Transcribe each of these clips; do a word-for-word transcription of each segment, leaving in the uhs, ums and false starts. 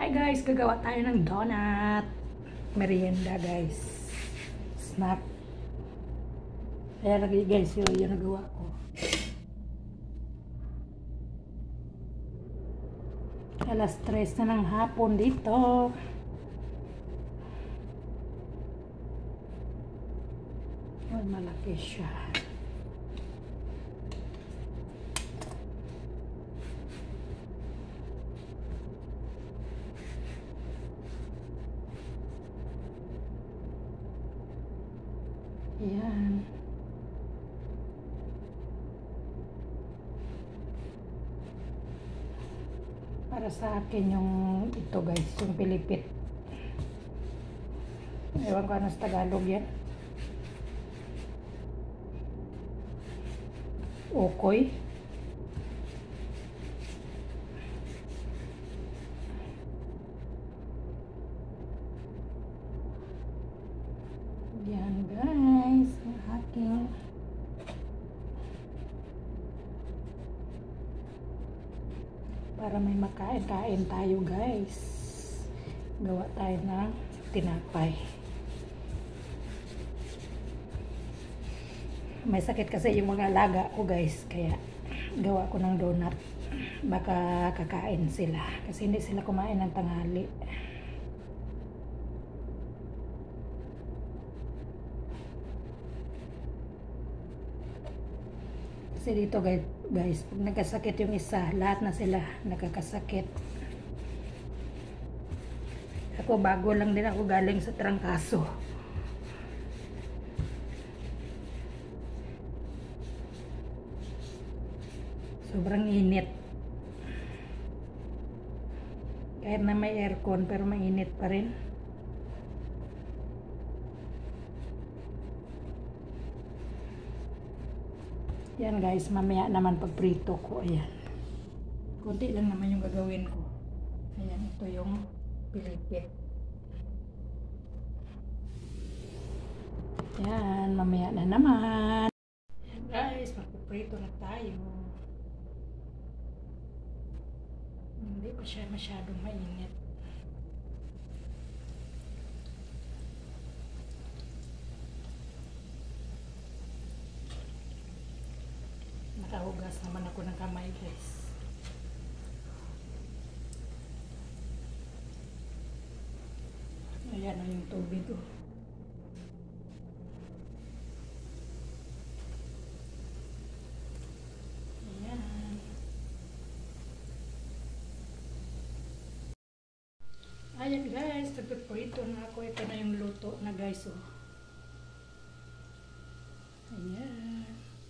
Hi guys, gagawa tayo ng donut. Merienda guys. Snack. Ayan lagi guys, yun yung nagawa ko. Alas tres na ng hapon dito. Ay, malaki siya. Ayan. Para sa akin yung ito guys, yung pilipit. Ewan ko ano sa Tagalog yan. Okoy. Yan guys, ang aking para may makain-kain tayo guys. Gawa tayo ng tinapay. May sakit kasi yung mga alaga ko guys, kaya gawa ko ng donut. Baka kakain sila kasi hindi sila kumain ng tanghali. Kasi dito guys, guys, pag nagkasakit yung isa, lahat na sila nakakasakit. Ako bago lang din ako galing sa trangkaso. Sobrang init. Kahit na may aircon pero mainit pa rin. Yan guys, mamaya naman pag prito ko, ayan. Kunti lang naman yung gagawin ko. Ayan, ito yung pilipit. Yan, mamaya na naman. Ayan guys, magpiprito na tayo. Hindi pa siya masyadong mainit. Nakahugas naman ako ng kamay guys. Ayan na yung tubig ko. Ayan. Ayan guys, nagpiprito na ako. Ito na yung luto na guys. Oh. Ayan.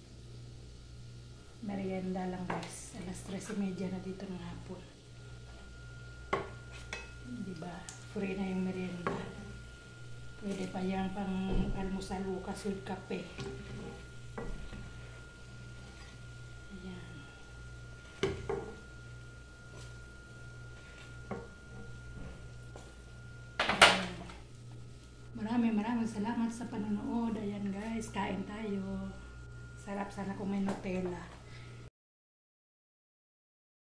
Merienda lang guys. Alas tres media na dito ng hapon. Diba? Free na yung merienda. Pwede pa yan pang almusal bukas with kape. Ayan. Ayan. Maraming maraming salamat sa panonood. Ayan guys, kain tayo. Sarap sana kung may Nutella.